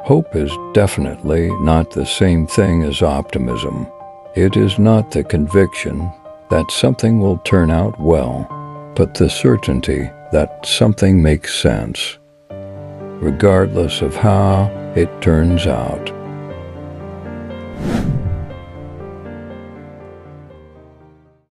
Hope is definitely not the same thing as optimism. It is not the conviction that something will turn out well, but the certainty that something makes sense, regardless of how it turns out.